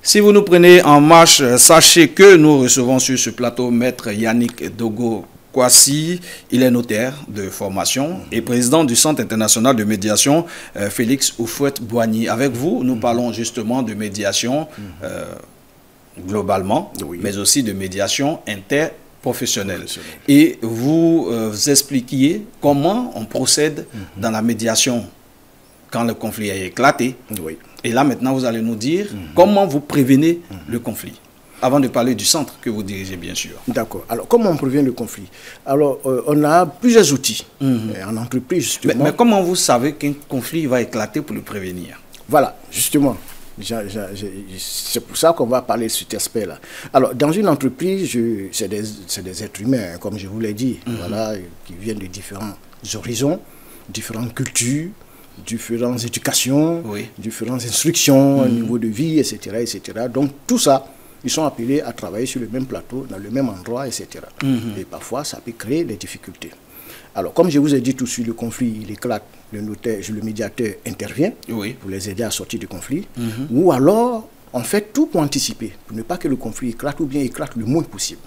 Si vous nous prenez en marche, sachez que nous recevons sur ce plateau Maître Yannick Dogo Kwasi. Il est notaire de formation et président du Centre international de médiation Félix Houphouët-Boigny. Avec vous, nous parlons justement de médiation globalement, mais aussi de médiation interprofessionnelle. Et vous expliquiez comment on procède dans la médiation quand le conflit a éclaté. Et là, maintenant, vous allez nous dire comment vous prévenez le conflit. Avant de parler du centre que vous dirigez, bien sûr. D'accord. Alors, comment on prévient le conflit? Alors, on a plusieurs outils en entreprise, justement. Mais comment vous savez qu'un conflit va éclater pour le prévenir? Voilà, justement. C'est pour ça qu'on va parler de cet aspect-là. Alors, dans une entreprise, c'est des êtres humains, comme je vous l'ai dit, voilà, qui viennent de différents horizons, différentes cultures, différentes éducations, différentes instructions au niveau de vie, etc., etc. Donc, tout ça, ils sont appelés à travailler sur le même plateau, dans le même endroit, etc. Et parfois, ça peut créer des difficultés. Alors, comme je vous ai dit tout de suite, le conflit, il éclate, le notaire, le médiateur intervient pour les aider à sortir du conflit. Ou alors, on fait tout pour anticiper, pour ne pas que le conflit éclate ou bien éclate le moins possible.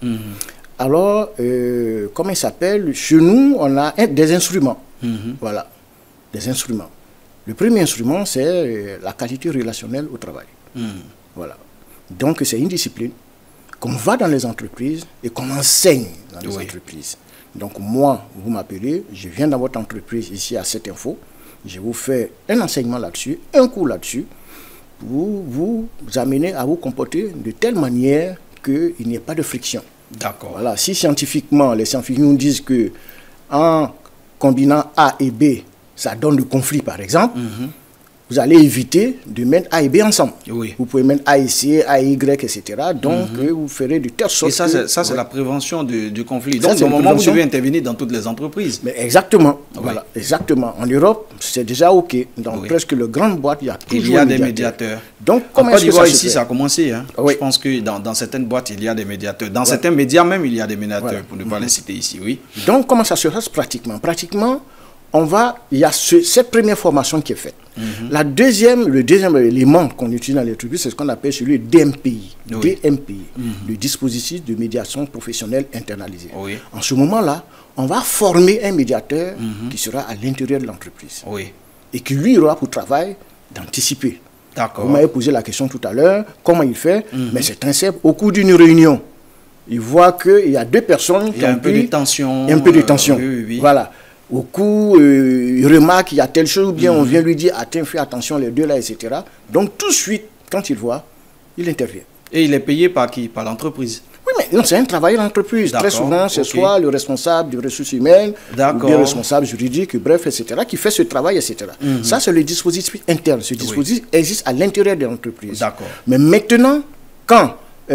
Alors, comment il s'appelle? Chez nous, on a des instruments. Voilà, des instruments. Le premier instrument, c'est la qualité relationnelle au travail. Voilà. Donc, c'est une discipline qu'on va dans les entreprises et qu'on enseigne dans les entreprises. Donc, moi, vous m'appelez, je viens dans votre entreprise ici à cette info, je vous fais un enseignement là-dessus, un cours là-dessus, pour vous amener à vous comporter de telle manière qu'il n'y ait pas de friction. D'accord. Voilà. Si scientifiquement, les scientifiques nous disent que en combinant A et B, ça donne du conflit, par exemple, vous allez éviter de mettre A et B ensemble. Vous pouvez mettre A et C, A et Y, etc. Donc, vous ferez de telle sorte que... Et ça, c'est la prévention du conflit. Donc, au moment où vous devez intervenir dans toutes les entreprises. Mais exactement. Voilà, exactement. En Europe, c'est déjà OK. Dans presque les grandes boîtes, il y a toujours des médiateurs. Donc, comment est-ce que ça se fait? Ici, ça a commencé. Hein. Je pense que dans certaines boîtes, il y a des médiateurs. Dans certains médias même, il y a des médiateurs, pour ne pas les citer ici. Donc, comment ça se passe pratiquement? Pratiquement, il y a cette première formation qui est faite. Le deuxième élément qu'on utilise dans les entreprises, c'est ce qu'on appelle celui de DMPI. DMPI, le dispositif de médiation professionnelle internalisée. En ce moment-là, on va former un médiateur qui sera à l'intérieur de l'entreprise. Et qui lui aura pour travail d'anticiper. Vous m'avez posé la question tout à l'heure, comment il fait? Mais c'est très simple. Au cours d'une réunion, il voit qu'il y a deux personnes qui ont un peu de tension. Un peu de tension. Voilà. Au coup, il remarque qu'il y a telle chose, ou bien on vient lui dire, attends, fais attention, les deux là, etc. Donc, tout de suite, quand il voit, il intervient. Et il est payé par qui? Par l'entreprise? Oui, mais non, c'est un travail d'entreprise. Très souvent, c'est soit le responsable des ressources humaines, ou bien le responsable juridique, bref, etc., qui fait ce travail, etc. Ça, c'est le dispositif interne. Ce dispositif existe à l'intérieur de l'entreprise. Mais maintenant, quand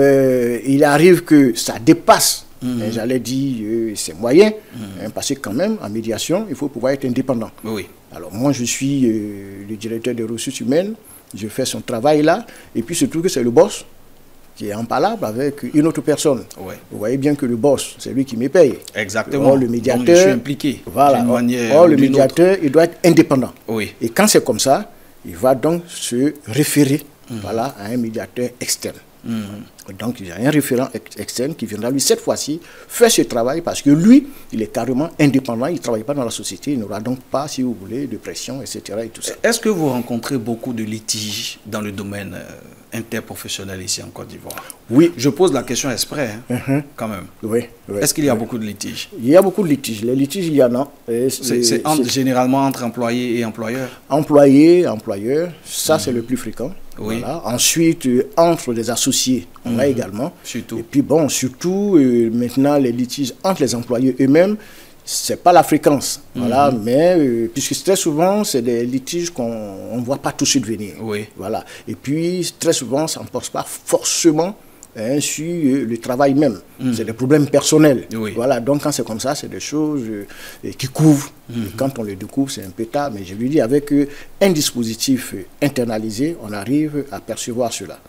il arrive que ça dépasse, j'allais dire, c'est moyen, parce que quand même, en médiation, il faut pouvoir être indépendant. Alors moi, je suis le directeur des ressources humaines, je fais son travail là, et puis surtout que c'est le boss qui est en palabre avec une autre personne. Vous voyez bien que le boss, c'est lui qui me paye. Exactement. Or, le médiateur, donc je suis impliqué. Voilà. Or, le médiateur, il doit être indépendant. Et quand c'est comme ça, il va donc se référer à un médiateur externe. Donc, il y a un référent externe qui viendra, lui, cette fois-ci, faire ce travail parce que lui, il est carrément indépendant, il ne travaille pas dans la société, il n'aura donc pas, si vous voulez, de pression, etc. Et tout ça. Est-ce que vous rencontrez beaucoup de litiges dans le domaine interprofessionnel ici en Côte d'Ivoire? Oui. Je pose la question exprès, quand même. Est-ce qu'il y a beaucoup de litiges? Il y a beaucoup de litiges. Les litiges, il y en a. C'est généralement entre employés et employeurs? Employés, employeurs, ça c'est le plus fréquent. Voilà. Ensuite, entre les associés, on a également. Surtout. Et puis bon, surtout, maintenant, les litiges entre les employés eux-mêmes, c'est pas la fréquence. Voilà, mais puisque très souvent, c'est des litiges qu'on ne voit pas tout de suite venir. Voilà. Et puis, très souvent, ça ne pose pas forcément sur le travail même. C'est des problèmes personnels. Voilà, donc quand c'est comme ça, c'est des choses qui couvrent. Et quand on les découvre, c'est un peu tard. Mais je lui dis, avec un dispositif internalisé, on arrive à percevoir cela.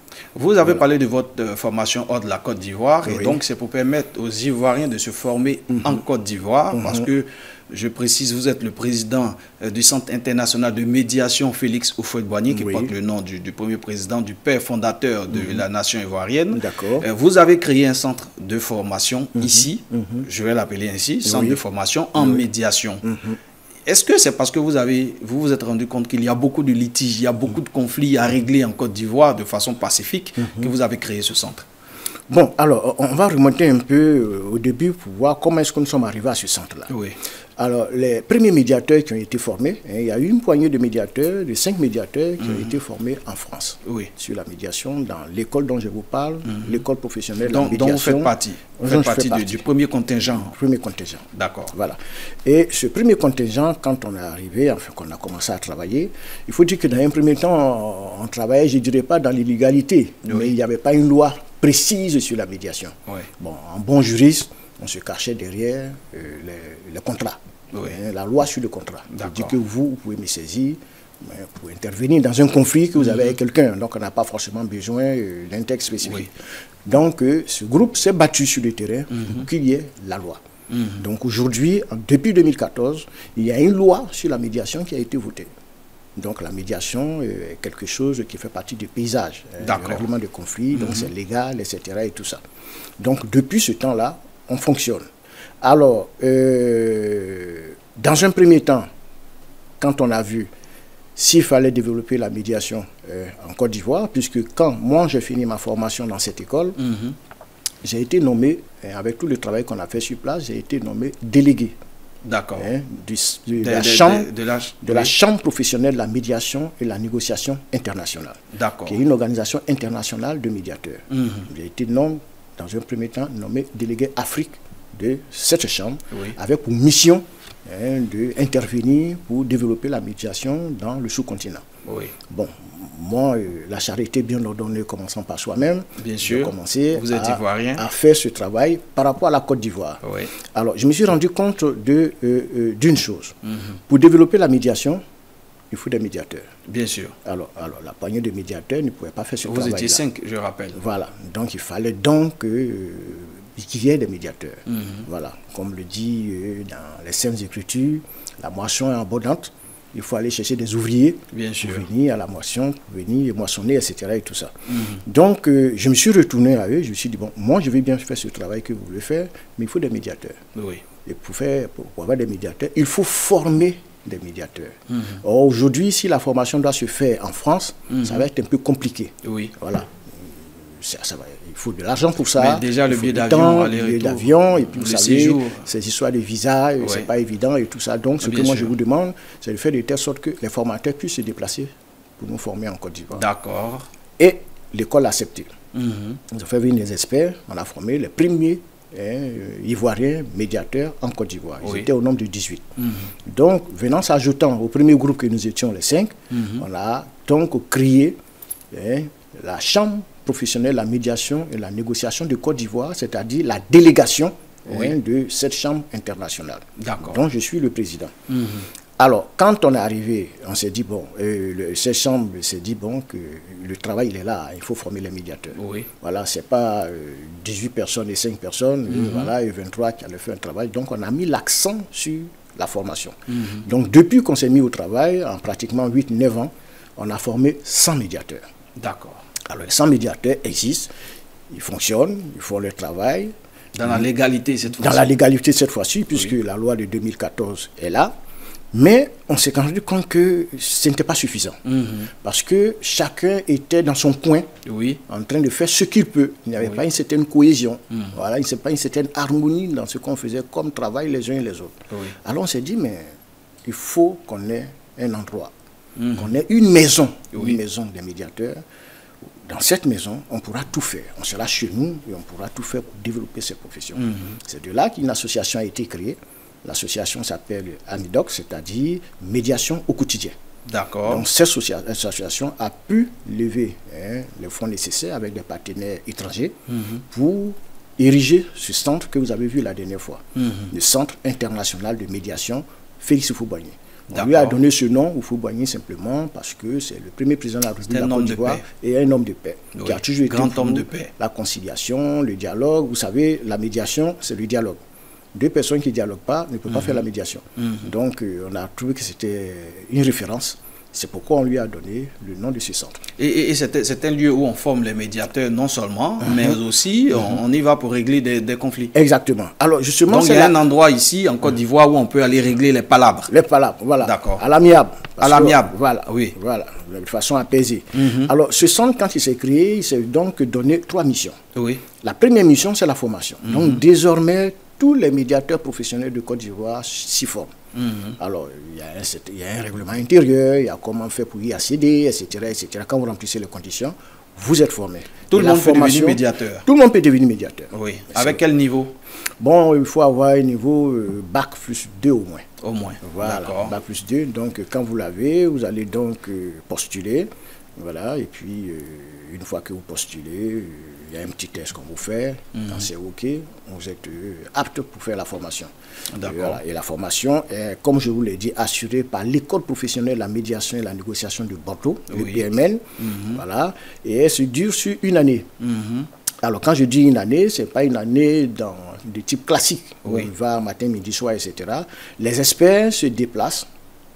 Vous avez parlé de votre formation hors de la Côte d'Ivoire, et Oui. donc c'est pour permettre aux Ivoiriens de se former en Côte d'Ivoire, parce que, je précise, vous êtes le président du Centre international de médiation Félix Houphouët-Boigny, qui Oui. porte le nom du premier président, du père fondateur de la nation ivoirienne. D'accord. Vous avez créé un centre de formation ici, je vais l'appeler ainsi, centre Oui. de formation en médiation. Est-ce que c'est parce que vous vous êtes rendu compte qu'il y a beaucoup de litiges, il y a beaucoup de conflits à régler en Côte d'Ivoire de façon pacifique que vous avez créé ce centre? Bon, alors, on va remonter un peu au début pour voir comment est-ce que nous sommes arrivés à ce centre-là. Oui. Alors, les premiers médiateurs qui ont été formés, il y a eu une poignée de médiateurs, de 5 médiateurs qui ont été formés en France. Oui. Sur la médiation, dans l'école dont je vous parle, l'école professionnelle de la Dont médiation. vous faites partie. Vous faites partie du premier contingent. Premier contingent. D'accord. Voilà. Et ce premier contingent, quand on est arrivé, enfin, qu'on a commencé à travailler, il faut dire que dans un premier temps, on travaillait, je ne dirais pas dans l'illégalité, mais il n'y avait pas une loi précise sur la médiation. Oui. Bon, en bon juriste, on se cachait derrière les contrats. Oui. La loi sur le contrat. Ça dit D'accord. que vous pouvez me saisir pour intervenir dans un conflit que vous avez avec quelqu'un. Donc, on n'a pas forcément besoin d'un texte spécifique. Oui. Donc, ce groupe s'est battu sur le terrain pour qu'il y ait la loi. Donc, aujourd'hui, depuis 2014, il y a une loi sur la médiation qui a été votée. Donc, la médiation est quelque chose qui fait partie du paysage. Le règlement de conflit, donc c'est légal, etc. et tout ça. Donc, depuis ce temps-là, on fonctionne. Alors, dans un premier temps, quand on a vu s'il fallait développer la médiation en Côte d'Ivoire, puisque quand moi j'ai fini ma formation dans cette école, j'ai été nommé, avec tout le travail qu'on a fait sur place, j'ai été nommé délégué. D'accord. De la Chambre professionnelle de la médiation et la négociation internationale. D'accord. Qui est une organisation internationale de médiateurs. J'ai été nommé, dans un premier temps, nommé délégué Afrique de cette chambre, avec pour mission d'intervenir pour développer la médiation dans le sous-continent. Oui. Bon, moi, la charité bien ordonnée, commençant par soi-même, j'ai commencé vous êtes ivoirien. à faire ce travail par rapport à la Côte d'Ivoire. Oui. Alors, je me suis rendu compte d'une chose. Pour développer la médiation, il faut des médiateurs. Bien sûr. Alors la poignée de médiateurs ne pouvait pas faire ce travail-là. Vous étiez 5, je rappelle. Voilà. Donc, il fallait donc qu'il y ait des médiateurs. Voilà. Comme le dit dans les Saintes Écritures, la moisson est abondante. Il faut aller chercher des ouvriers pour venir à la moisson, pour venir moissonner, etc. et tout ça. Donc, je me suis retourné à eux. Je me suis dit, bon, moi, je vais bien faire ce travail que vous voulez faire, mais il faut des médiateurs. Oui. Et pour avoir des médiateurs, il faut former des médiateurs. Or, aujourd'hui, si la formation doit se faire en France, ça va être un peu compliqué. Oui. Voilà. Il faut de l'argent pour ça. Mais déjà, le billet d'avion, et puis vous savez, séjour. ces histoires de visa, c'est pas évident et tout ça. Donc, ce que moi je vous demande, c'est de faire de telle sorte que les formateurs puissent se déplacer pour nous former en Côte d'Ivoire. D'accord. Et l'école a accepté. Ils ont fait venir des experts, on a formé les premiers Ivoiriens médiateurs en Côte d'Ivoire. Ils étaient au nombre de 18. Donc, venant s'ajoutant au premier groupe que nous étions les 5, on a donc créé la Chambre professionnelle, la médiation et la négociation de Côte d'Ivoire, c'est-à-dire la délégation de cette chambre internationale. Dont je suis le président. Alors, quand on est arrivé, on s'est dit, bon, cette chambre s'est dit, bon, que le travail, il est là, il faut former les médiateurs. Voilà, c'est pas 18 personnes et 5 personnes, voilà, et 23 qui allaient faire un travail. Donc, on a mis l'accent sur la formation. Donc, depuis qu'on s'est mis au travail, en pratiquement 8-9 ans, on a formé 100 médiateurs. D'accord. Alors, les 100 médiateurs existent, ils fonctionnent, ils font leur travail. Dans la légalité cette fois-ci. Dans la légalité cette fois-ci, puisque la loi de 2014 est là. Mais on s'est rendu compte que ce n'était pas suffisant. Parce que chacun était dans son coin, en train de faire ce qu'il peut. Il n'y avait pas une certaine cohésion. Voilà, il n'y avait pas une certaine harmonie dans ce qu'on faisait comme travail les uns et les autres. Alors on s'est dit, mais il faut qu'on ait un endroit, qu'on ait une maison des médiateurs. Dans cette maison, on pourra tout faire. On sera chez nous et on pourra tout faire pour développer ces professions. C'est de là qu'une association a été créée. L'association s'appelle AMIDOC, c'est-à-dire Médiation au quotidien. D'accord. Donc cette association a pu lever les fonds nécessaires avec des partenaires étrangers pour ériger ce centre que vous avez vu la dernière fois. Le Centre international de médiation Félix Houphouët-Boigny. On lui a donné ce nom, Houphouët-Boigny, simplement parce que c'est le premier président de la République de la Côte d'Ivoire et un homme de paix, qui a toujours été grand homme de paix. La conciliation, le dialogue. Vous savez, la médiation, c'est le dialogue. Deux personnes qui ne dialoguent pas ne peuvent pas faire la médiation. Donc, on a trouvé que c'était une référence. C'est pourquoi on lui a donné le nom de ce centre. Et c'est un lieu où on forme les médiateurs non seulement, mais aussi on y va pour régler des conflits. Exactement. Alors justement, donc il y a un endroit ici en Côte d'Ivoire où on peut aller régler les palabres. Les palabres, voilà. D'accord. À l'amiable. À l'amiable. Voilà. Oui. Voilà. De façon apaisée. Alors ce centre, quand il s'est créé, il s'est donc donné 3 missions. Oui. La première mission, c'est la formation. Donc désormais, tous les médiateurs professionnels de Côte d'Ivoire s'y forment. Alors, il y a un règlement intérieur, il y a comment faire pour y accéder, etc., etc. Quand vous remplissez les conditions, vous êtes formé. Tout le monde peut devenir médiateur. Tout le monde peut devenir médiateur. Oui. Avec quel niveau? Bon, il faut avoir un niveau bac plus 2 au moins. Au moins. Voilà, bac plus 2. Donc, quand vous l'avez, vous allez donc postuler. Voilà, et puis, une fois que vous postulez, il y a un petit test qu'on vous fait. Quand c'est OK, vous êtes apte pour faire la formation. D'accord. Et la formation est, comme je vous l'ai dit, assurée par l'École professionnelle de la médiation et la négociation de Bordeaux, le PMN. Voilà, et elle se dure sur une année. Alors, quand je dis une année, ce n'est pas une année de type classique, où on va matin, midi, soir, etc. Les experts se déplacent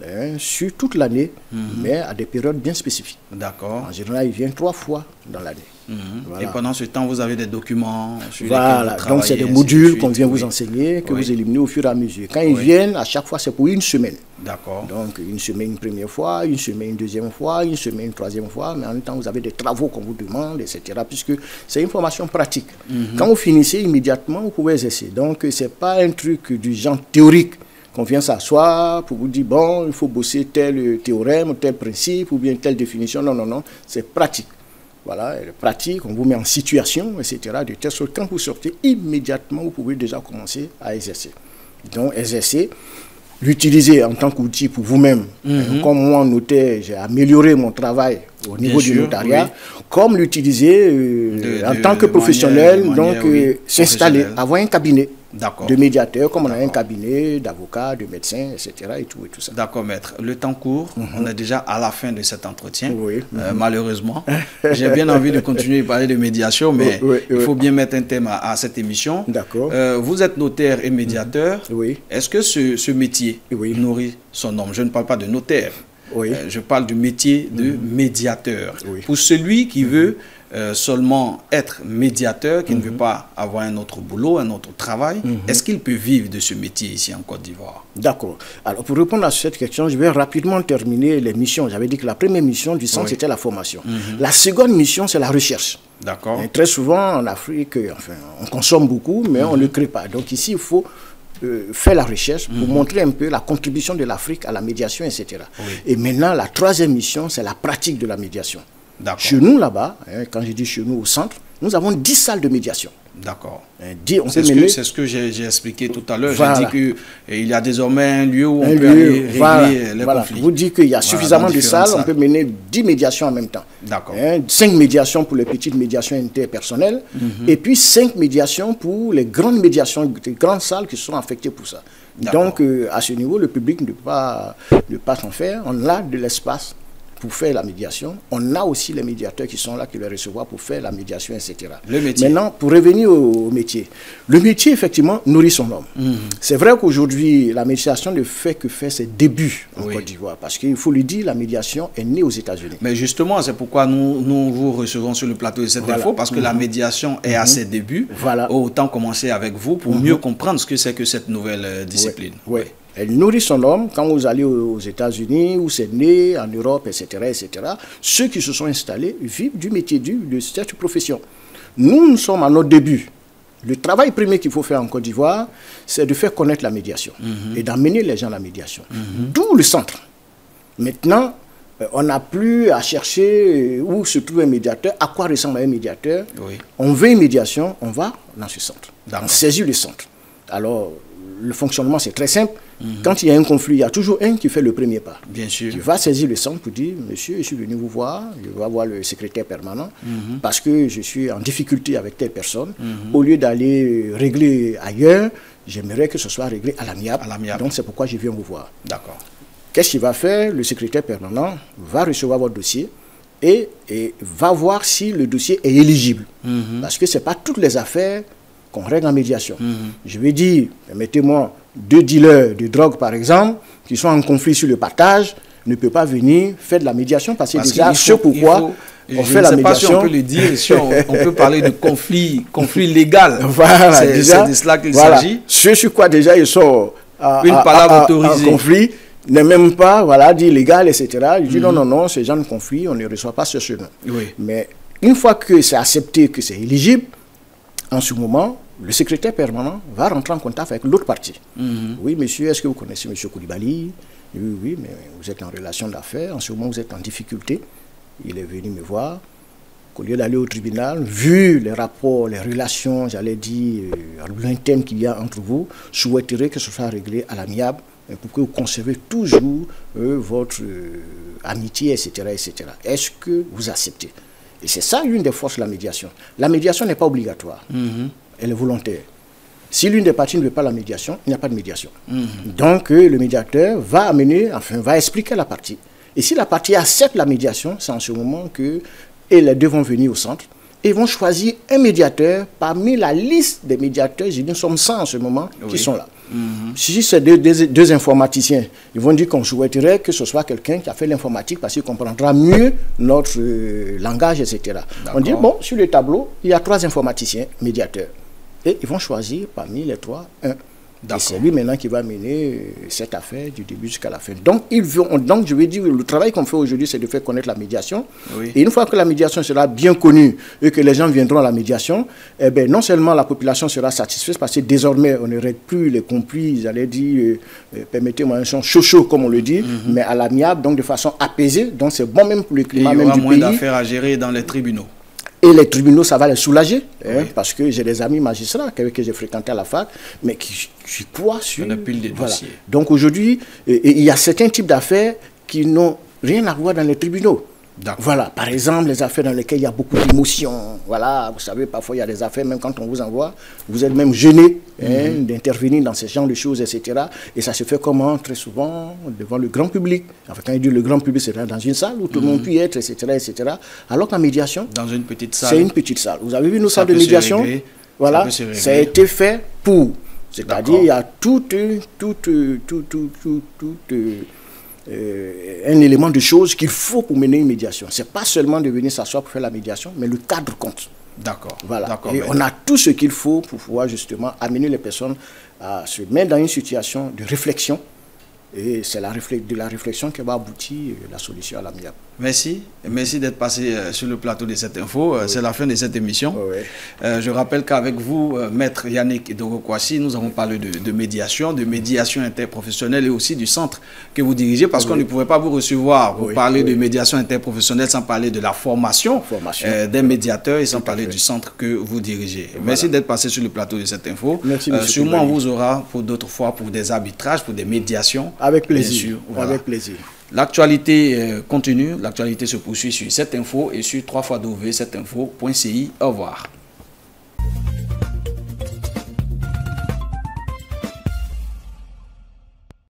sur toute l'année, mais à des périodes bien spécifiques. D'accord. En général, ils viennent 3 fois dans l'année. Voilà. Et pendant ce temps, vous avez des documents sur voilà, donc c'est des modules qu'on vient vous enseigner, que vous éliminez au fur et à mesure. Quand ils viennent, à chaque fois, c'est pour une semaine. D'accord. Donc, une semaine une première fois, une semaine une deuxième fois, une semaine une troisième fois, mais en même temps, vous avez des travaux qu'on vous demande, etc., puisque c'est une formation pratique. Quand vous finissez immédiatement, vous pouvez exercer. Donc, ce n'est pas un truc du genre théorique qu'on vient s'asseoir pour vous dire, bon, il faut bosser tel théorème, tel principe, ou bien telle définition. Non, non, non, c'est pratique. Voilà, pratique, on vous met en situation, etc. De telle sorte que quand vous sortez, immédiatement, vous pouvez déjà commencer à exercer. Donc, exercer, l'utiliser en tant qu'outil pour vous-même. Comme moi, notaire, j'ai amélioré mon travail au niveau du notariat, comme l'utiliser en tant que professionnel, donc s'installer, avoir un cabinet de médiateur, comme on a un cabinet d'avocats, de médecins, etc. et tout ça. D'accord, maître. Le temps court, on est déjà à la fin de cet entretien, malheureusement. J'ai bien envie de continuer à parler de médiation, mais il faut bien mettre un thème à cette émission. D'accord. Vous êtes notaire et médiateur. Est-ce que ce métier nourrit son homme? Je ne parle pas de notaire. Je parle du métier de médiateur. Pour celui qui veut seulement être médiateur, qui ne veut pas avoir un autre boulot, un autre travail, est-ce qu'il peut vivre de ce métier ici en Côte d'Ivoire? D'accord. Alors, pour répondre à cette question, je vais rapidement terminer les missions. J'avais dit que la première mission du centre, c'était la formation. La seconde mission, c'est la recherche. D'accord. Très souvent, en Afrique, enfin, on consomme beaucoup, mais on ne le crée pas. Donc ici, il faut faire la recherche pour montrer un peu la contribution de l'Afrique à la médiation, etc. Et maintenant, la troisième mission, c'est la pratique de la médiation. Chez nous, là-bas, quand je dis chez nous, au centre, nous avons 10 salles de médiation. D'accord. C'est ce que j'ai expliqué tout à l'heure. J'ai dit qu'il y a désormais un lieu où on peut aller régler les conflits. Vous dites qu'il y a suffisamment de salles, on peut mener 10 médiations en même temps. D'accord. 5 médiations pour les petites médiations interpersonnelles et puis 5 médiations pour les grandes médiations, les grandes salles qui sont affectées pour ça. Donc, à ce niveau, le public ne peut pas s'en faire. On a de l'espace pour faire la médiation. On a aussi les médiateurs qui sont là, qui les recevoir pour faire la médiation, etc. Le métier. Maintenant, pour revenir au métier. Le métier, effectivement, nourrit son homme. C'est vrai qu'aujourd'hui, la médiation ne fait que faire ses débuts en Côte d'Ivoire. Parce qu'il faut lui dire, la médiation est née aux États-Unis. Mais justement, c'est pourquoi nous vous recevons sur le plateau de cette info, parce que la médiation est à ses débuts. Autant commencer avec vous pour mieux comprendre ce que c'est que cette nouvelle discipline. Elle nourrit son homme. Quand vous allez aux États-Unis, où c'est né, en Europe, etc., etc., ceux qui se sont installés vivent du métier de cette profession. Nous sommes à notre début. Le travail premier qu'il faut faire en Côte d'Ivoire, c'est de faire connaître la médiation et d'amener les gens à la médiation. D'où le centre. Maintenant, on n'a plus à chercher où se trouve un médiateur, à quoi ressemble un médiateur. On veut une médiation, on va dans ce centre. On saisit le centre. Alors, le fonctionnement, c'est très simple. Quand il y a un conflit, il y a toujours un qui fait le premier pas. Bien sûr. Tu vas saisir le centre pour dire, monsieur, je suis venu vous voir, je vais voir le secrétaire permanent, parce que je suis en difficulté avec telle personne. Au lieu d'aller régler ailleurs, j'aimerais que ce soit réglé à l'amiable. Donc c'est pourquoi je viens vous voir. D'accord. qu'est-ce qu'il va faire? Le secrétaire permanent va recevoir votre dossier et va voir si le dossier est éligible. Parce que ce n'est pas toutes les affaires qu'on règle en médiation. Je vais dire, permettez-moi, 2 dealers de drogue, par exemple, qui sont en conflit sur le partage, ne peut pas venir faire de la médiation parce que déjà, ce pourquoi on fait la médiation. Si on peut le dire, si on peut parler de conflit légal. Voilà, c'est de cela qu'il s'agit. Ce sur quoi déjà ils sont autorisée. En conflit n'est même pas dit légal, etc. Je dis non, ce genre de conflit, on ne reçoit pas ce nom. Oui. Mais une fois que c'est accepté, que c'est éligible, en ce moment, le secrétaire permanent va rentrer en contact avec l'autre partie. Oui, monsieur, est-ce que vous connaissez monsieur Koulibaly? Oui, mais vous êtes en relation d'affaires, en ce moment vous êtes en difficulté. Il est venu me voir. Qu'au lieu d'aller au tribunal, vu les rapports, les relations, j'allais dire, lointaines qu'il y a entre vous, souhaiterais que ce soit réglé à l'amiable pour que vous conservez toujours votre amitié, etc., etc. Est-ce que vous acceptez? Et c'est ça l'une des forces de la médiation. La médiation n'est pas obligatoire. Elle est volontaire. Si l'une des parties ne veut pas la médiation, il n'y a pas de médiation. Donc, le médiateur va amener, va expliquer à la partie. Et si la partie accepte la médiation, c'est en ce moment que les deux vont venir au centre et vont choisir un médiateur parmi la liste des médiateurs. J'ai dit, nous sommes 100 en ce moment qui sont là. Si c'est deux informaticiens, ils vont dire qu'on souhaiterait que ce soit quelqu'un qui a fait l'informatique parce qu'il comprendra mieux notre langage, etc. On dit, bon, sur le tableau, il y a 3 informaticiens médiateurs. Et ils vont choisir parmi les 3 un. Et c'est lui maintenant qui va mener cette affaire du début jusqu'à la fin. Donc, je vais dire, le travail qu'on fait aujourd'hui, c'est de faire connaître la médiation. Et une fois que la médiation sera bien connue et que les gens viendront à la médiation, eh bien, non seulement la population sera satisfaite, parce que désormais, on n'aurait plus les complices, j'allais dire, permettez-moi un son chaud, comme on le dit, mais à l'amiable, donc de façon apaisée. Donc, c'est bon même pour le climat même du pays. Il y aura moins d'affaires à gérer dans les tribunaux. Et les tribunaux, ça va les soulager, parce que j'ai des amis magistrats que j'ai fréquentés à la fac, mais qui croient sur... On a pile des dossiers. Donc aujourd'hui, il y a certains types d'affaires qui n'ont rien à voir dans les tribunaux. Voilà, par exemple, les affaires dans lesquelles il y a beaucoup d'émotions. Voilà, vous savez, parfois il y a des affaires, même quand on vous envoie, vous êtes même gêné d'intervenir dans ce genre de choses, etc. Et ça se fait comment? Très souvent, devant le grand public. Enfin, quand il dit le grand public, c'est dans une salle où tout le monde peut être, etc., etc. Alors qu'en médiation, dans une petite salle. C'est une petite salle. Vous avez vu nos salles de médiation? Voilà, ça a été fait pour. C'est-à-dire, il y a un élément de choses qu'il faut pour mener une médiation. Ce n'est pas seulement de venir s'asseoir pour faire la médiation, mais le cadre compte. D'accord. Voilà. Et on a tout ce qu'il faut pour pouvoir justement amener les personnes à se mettre dans une situation de réflexion. Et c'est de la réflexion qui va aboutir la solution à l'amiable. Merci. Merci d'être passé sur le plateau de cette info. C'est la fin de cette émission. Je rappelle qu'avec vous, Maître Yannick Dorokwasi, nous avons parlé de médiation interprofessionnelle et aussi du centre que vous dirigez, parce qu'on ne pouvait pas vous recevoir pour parler de médiation interprofessionnelle sans parler de la formation des médiateurs et sans parler du centre que vous dirigez. Merci d'être passé sur le plateau de cette info. Merci, sûrement, on vous aura pour d'autres fois pour des arbitrages, pour des médiations. Avec plaisir. Avec plaisir. L'actualité continue, l'actualité se poursuit sur cette info et sur www.cetinfo.ci. Au revoir.